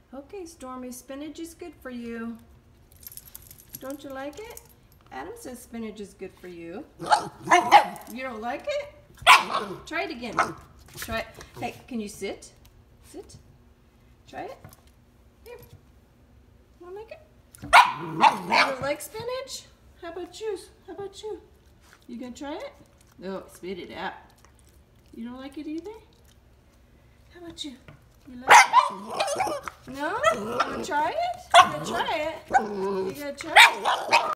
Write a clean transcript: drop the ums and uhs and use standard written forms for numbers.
Okay, Stormy, spinach is good for you. Don't you like it? Adam says spinach is good for you. You don't like it? Try it again. Try it. Hey, can you sit? Sit. Try it. Here. You don't like it? You don't like spinach? How about you? How about you? You gonna try it? No, spit it out. You don't like it either? How about you? You like it? No? You wanna try it? You gonna try it? You gonna try it?